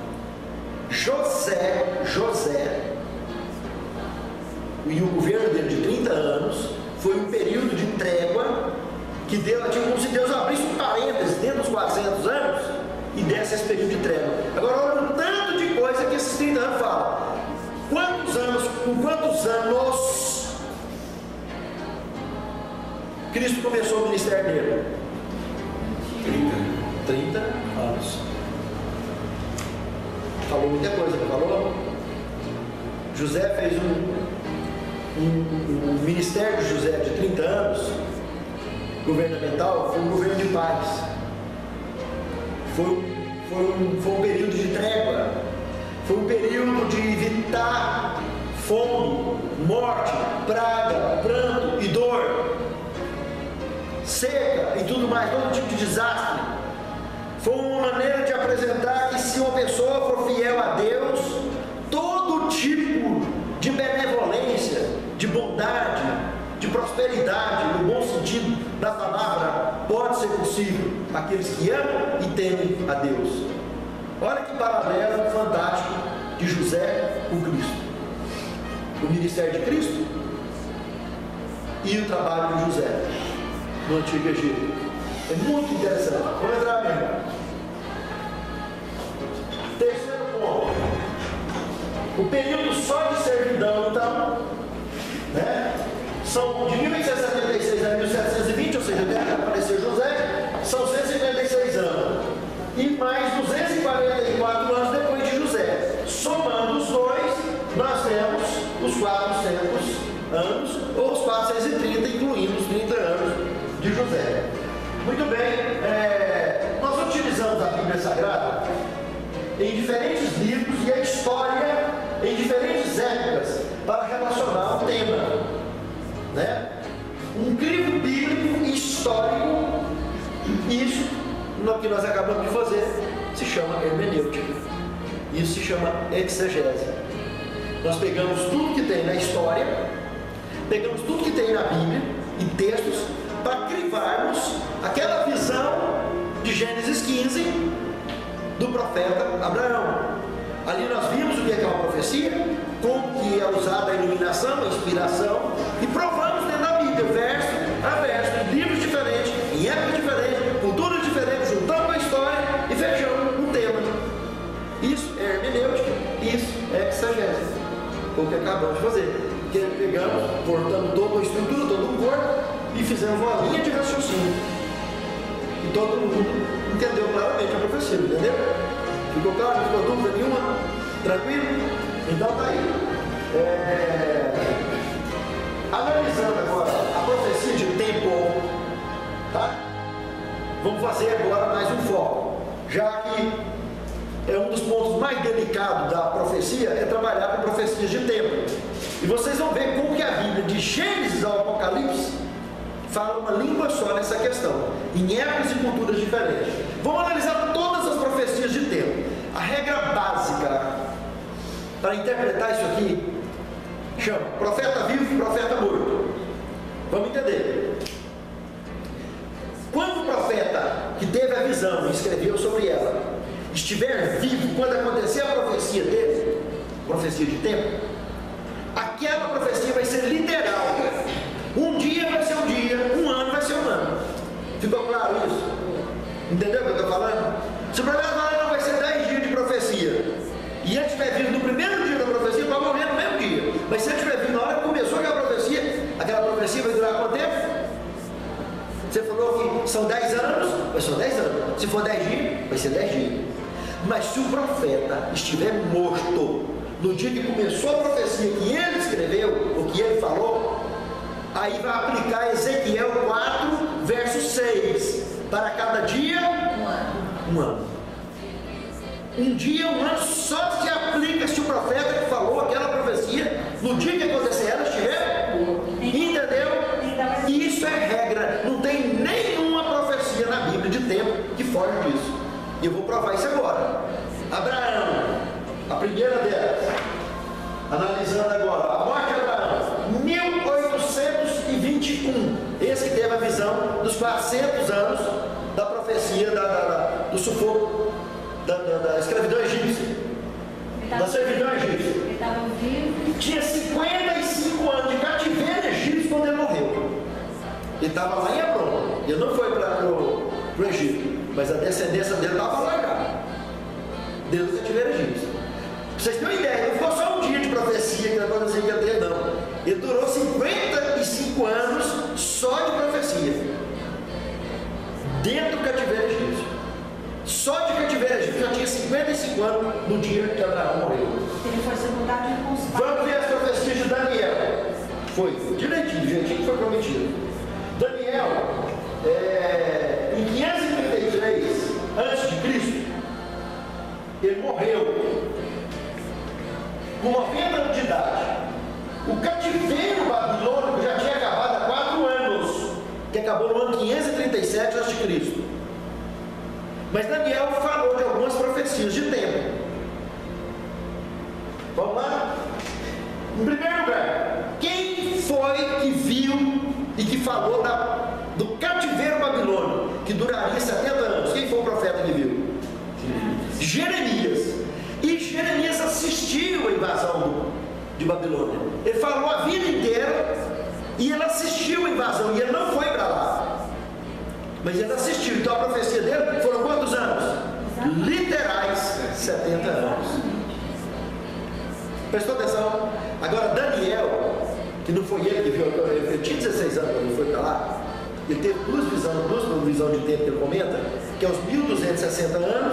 José, e o governo dele de 30 anos, foi um período de trégua, que Deus, tipo como se Deus abrisse um parênteses dentro dos 400 anos e desse esse período de trégua. Agora olha o tanto de coisa que esses 30 anos falam. Com quantos anos Cristo começou o ministério dele? 30 anos. Falou muita coisa, não falou? José fez um ministério de José de 30 anos, governamental, foi um governo de paz. Foi um período de trégua, foi um período de evitar fome, morte, praga, pranto e dor, seca e tudo mais, todo tipo de desastre. Foi uma maneira de apresentar que se uma pessoa for fiel a Deus, todo tipo bondade, de prosperidade, no bom sentido da palavra, pode ser possível àqueles que amam e temem a Deus. Olha que paralelo fantástico de José com Cristo. O ministério de Cristo e o trabalho de José no Antigo Egito. É muito interessante. Vamos entrar mesmo. Terceiro ponto. O período só de servidão, então, né? São de 1676 a 1720, ou seja, até aparecer José, são 156 anos. E mais 244 anos depois de José. Somando os dois, nós temos os 400 anos, ou os 430, incluindo os 30 anos de José. Muito bem, nós utilizamos a Bíblia Sagrada em diferentes livros e a história em diferentes épocas para relacionar o tema, né? Um crivo bíblico histórico, isso no que nós acabamos de fazer se chama hermenêutica, isso se chama exegese. Nós pegamos tudo que tem na história, pegamos tudo que tem na Bíblia e textos para crivarmos aquela visão de Gênesis 15 do profeta Abraão. Ali nós vimos o que é uma profecia, como que é usada a iluminação, a inspiração, e provamos dentro da Bíblia, verso a verso, em livros diferentes, em épocas diferentes, culturas diferentes, juntamos a história e fechamos um tema. Isso é hermenêutica, isso é exegese, o que acabamos de fazer. Que pegamos, cortamos toda a estrutura, todo o corpo e fizemos uma linha de raciocínio. E todo mundo entendeu claramente a profecia, entendeu? Ficou claro? Não ficou dúvida nenhuma? Tranquilo? Então tá aí. Analisando agora a profecia de tempo, tá? Vamos fazer agora mais um foco, já que um dos pontos mais delicados da profecia é trabalhar com profecias de tempo. E vocês vão ver como que a Bíblia, de Gênesis ao Apocalipse, fala uma língua só nessa questão, em épocas e culturas diferentes. Vamos analisar todas as profecias de tempo. A regra básica para interpretar isso aqui chama profeta vivo e profeta morto. Vamos entender. Quando o profeta que teve a visão e escreveu sobre ela estiver vivo, quando acontecer a profecia dele, profecia de tempo, aquela profecia vai ser literal. Um dia vai ser um dia, um ano vai ser um ano. Ficou claro isso? Entendeu o que eu estou falando? Se o profeta falar, não, vai ser 10 dias de profecia, e ele estiver vivo no primeiro dia da profecia, vai morrer no mesmo dia. Mas se ele estiver vivo na hora que começou aquela profecia vai durar quanto tempo? Você falou que são 10 anos, vai ser 10 anos. Se for 10 dias, vai ser 10 dias. Mas se o profeta estiver morto no dia que começou a profecia que ele escreveu, o que ele falou, aí vai aplicar Ezequiel 4, verso 6. Para cada dia, um ano. Um dia, um ano, só se aplica se o profeta que falou aquela profecia, no dia que acontecer ela, estiver morto. Entendeu? Isso é regra. Não tem nenhuma profecia na Bíblia de tempo que foge disso. E eu vou provar isso agora. Abraão, a primeira delas, analisando agora, a morte de Abraão, 1821, esse que teve a visão dos 400 anos da profecia do sufoco, da escravidão egípcia, da servidão egípcia. Ele estava vivo. Tinha 55 anos de cativeiro egípcio quando ele morreu. Ele estava lá em Hebron, ele não foi para o Egito, mas a descendência dele estava largada dentro do cativeiro egípcio. Pra vocês terem uma ideia, não ficou só um dia de profecia que ele aconteceu que ele não. Ele durou 55 anos só de profecia dentro do cativeiro egípcio. Só de cativeiro egípcio já tinha 55 anos no dia que Abraão morreu. Ele foi sepultado em conspiração. Vamos ver as profecias de Daniel. Foi direitinho, do jeitinho que foi prometido. Daniel, em 533 a.C., ele morreu com 90 anos de idade. O cativeiro babilônico já tinha acabado há 4 anos, que acabou no ano 537 a.C. Mas Daniel falou de algumas profecias de tempo. Vamos lá? Em primeiro lugar, quem foi que viu e que falou do cativeiro babilônico, que duraria 70 anos. Quem foi o profeta que viu? Jeremias. E Jeremias assistiu a invasão de Babilônia. Ele falou a vida inteira e ele assistiu a invasão, e ele não foi para lá, mas ele assistiu. Então a profecia dele foram quantos anos? Literais 70 anos. Prestou atenção? Agora Daniel, que não foi ele que viu, ele tinha 16 anos quando ele foi para lá. Ele teve duas visões de tempo que ele comenta, que é os 1260 anos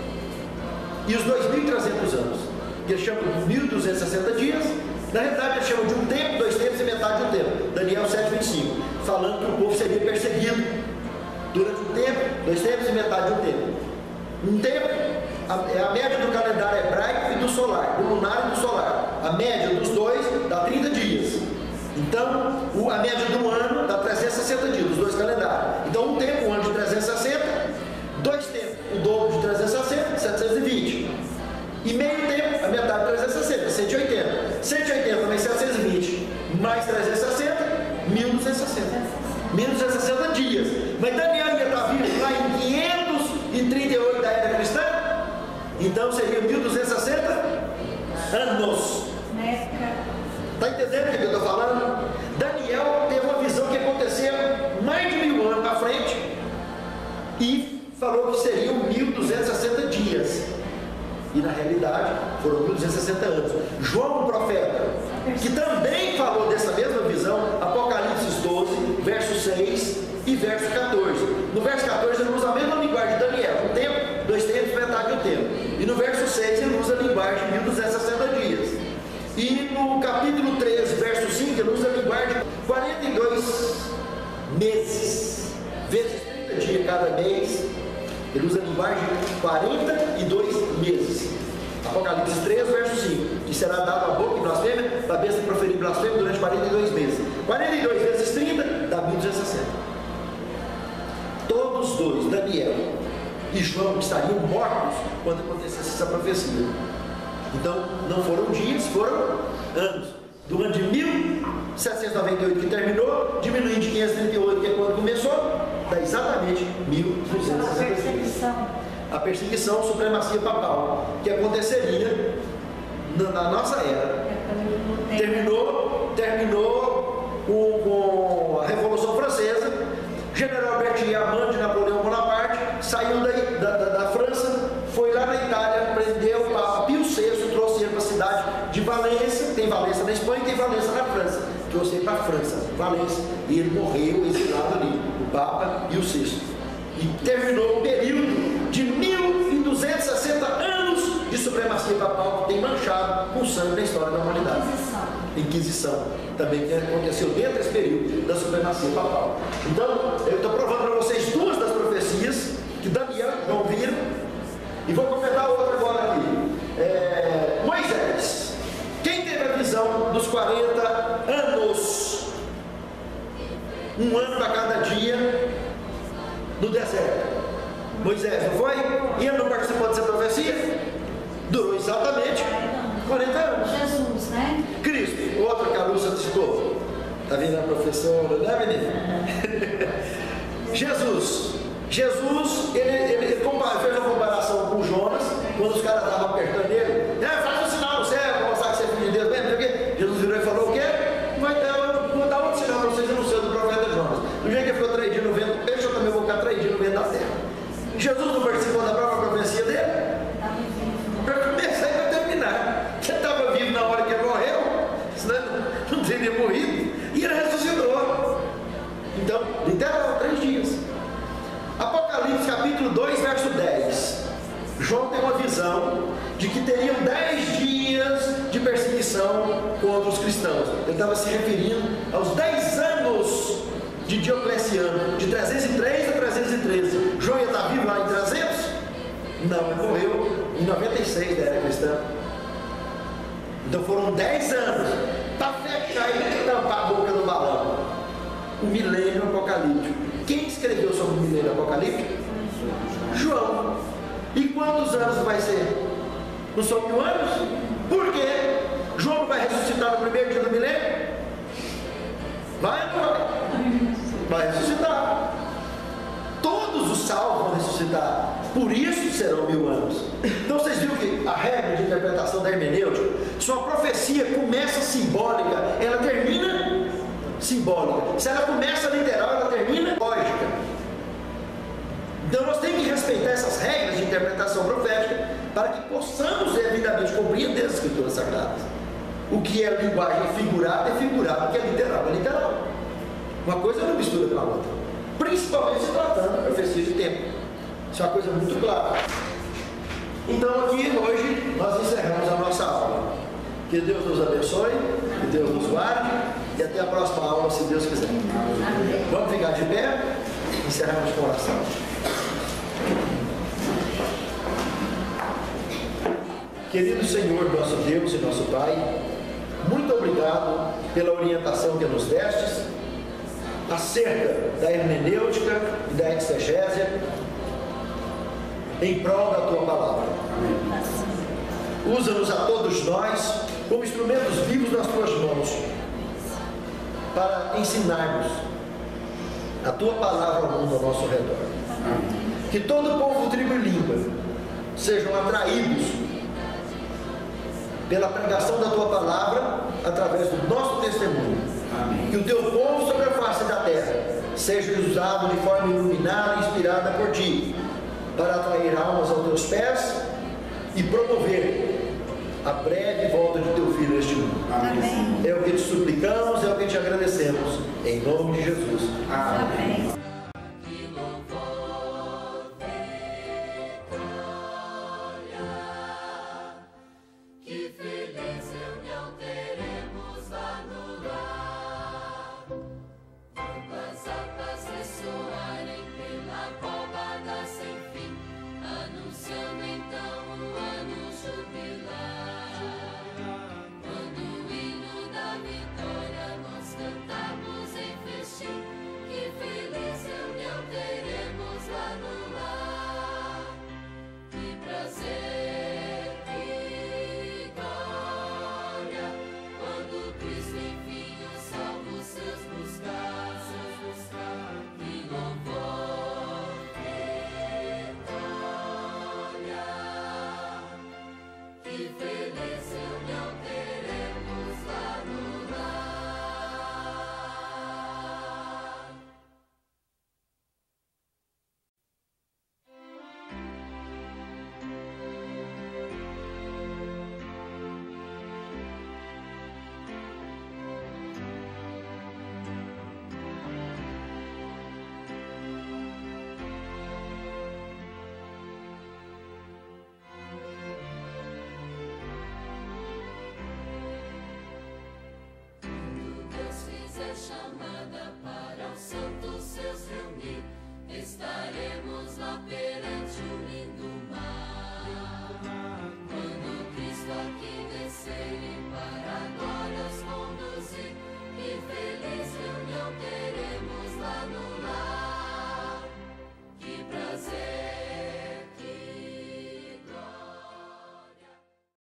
e os 2300 anos, que ele chama de 1260 dias. Na realidade ele chama de um tempo, 2 tempos e metade de um tempo. Daniel 7:25, falando que o povo seria perseguido durante um tempo, 2 tempos e metade de um tempo. Um tempo é a média do calendário hebraico e do solar, do lunar e do solar. A média dos dois dá 30 dias. Então, a média do ano dá 360 dias, dos dois calendários. Então, um tempo, um ano de 360, 2 tempos, o dobro de 360, 720. E meio tempo, a metade de 360, 180. 180 mais 720, mais 360, 1260. 1260 dias. Mas Daniel ia estar vivo lá em 538 da era cristã. Então, seria 1260 anos. Está entendendo o que eu estou falando? Daniel teve uma visão que aconteceu mais de 1000 anos para frente e falou que seriam 1260 dias. E na realidade foram 1260 anos. João, o profeta, que também falou dessa mesma visão, Apocalipse 12, verso 6 e verso 14. No verso 14 ele usa a mesma linguagem de Daniel, um tempo, 2 tempos, metade do tempo. E no verso 6 ele usa a linguagem de 1260 dias. E no capítulo 13, verso 5, ele usa a linguagem de 42 meses, vezes 30 dias cada mês. Ele usa a linguagem de 42 meses. Apocalipse 3, verso 5, que será dado a boca e blasfêmia, da besta proferir blasfêmia durante 42 meses. 42 vezes 30 dá 1260. Todos dois, Daniel e João, estariam mortos quando acontecesse essa profecia. Então, não foram dias, foram anos. Do ano de 1798 que terminou, diminuindo de 538, que é quando começou, dá exatamente 1260. A perseguição, supremacia papal, que aconteceria na nossa era. Terminou com a Revolução Francesa. General Berthier, amante de Napoleão Bonaparte, saiu da França, foi lá na Itália, prendeu o Papa Pio VI, trouxe ele para a cidade de Valência. Tem Valência na Espanha e tem Valência na França. Trouxe ele para a França, Valência, e ele morreu exilado ali, o Papa Pio VI. E terminou o período de 1260 anos de supremacia papal, que tem manchado com sangue na história da humanidade. Inquisição também, que aconteceu dentro desse período da supremacia papal. Então, eu estou provando para vocês duas das profecias que Daniel não viram, e vou comentar outra agora aqui. Moisés, quem teve a visão dos 40 anos, um ano para cada dia no deserto? Moisés, não foi? E ele não participou dessa profecia? Durou exatamente 40 anos. Jesus, né? Cristo, outra que a Lúcia citou. Está vendo a professora, né, menina? Jesus, ele fez uma comparação com Jonas, quando os caras estavam apertando ele. Faz um sinal no céu, para mostrar que você é filho de Deus mesmo, porque Jesus virou e falou o quê? Vou dar outro sinal para vocês, eu não sei do profeta Jonas. No dia que ele ficou 3 dias no vento do peixe, eu também vou ficar 3 dias no vento da terra. Jesus não participou da própria profecia dele? Para começar e para terminar. Ele estava vivo na hora que ele morreu, senão não teria morrido, e ele ressuscitou. Então, literal, 3 dias. Apocalipse capítulo 2, verso 10. João tem uma visão de que teriam 10 dias de perseguição contra os cristãos. Ele estava se referindo aos 10 anos de Diocleciano, de 303 a 313. João ia estar vivo lá em 300? Não, ele morreu em 96 da era cristã. Então foram 10 anos para fechar e tampar a boca do balão. O milênio apocalíptico. Quem escreveu sobre o milênio apocalíptico? João. E quantos anos vai ser? Não são 1000 anos? Por quê? João vai ressuscitar no primeiro dia do milênio? por isso serão 1000 anos. Então vocês viram que a regra de interpretação da hermenêutica, se uma profecia começa simbólica, ela termina simbólica. Se ela começa literal, ela termina lógica. Então nós temos que respeitar essas regras de interpretação profética para que possamos devidamente compreender as escrituras sagradas. O que é linguagem figurada é figurado, o que é literal. Uma coisa não mistura com a outra, principalmente se tratando de profecia de tempo. Isso é uma coisa muito clara. Então aqui hoje nós encerramos a nossa aula. Que Deus nos abençoe, que Deus nos guarde e até a próxima aula, se Deus quiser. Vamos ficar de pé, encerramos com oração. Querido Senhor, nosso Deus e nosso Pai, muito obrigado pela orientação que nos destes acerca da hermenêutica e da exegésia em prol da Tua Palavra. Usa-nos a todos nós como instrumentos vivos nas Tuas mãos para ensinarmos a Tua Palavra ao mundo ao nosso redor. Que todo povo, tribo e língua sejam atraídos pela pregação da Tua Palavra através do nosso testemunho. Amém. Que o Teu povo sobre a face da terra seja usado de forma iluminada e inspirada por Ti, para atrair almas aos Teus pés e promover a breve volta de Teu Filho neste mundo. Amém. É o que te suplicamos, é o que te agradecemos. Em nome de Jesus. Amém.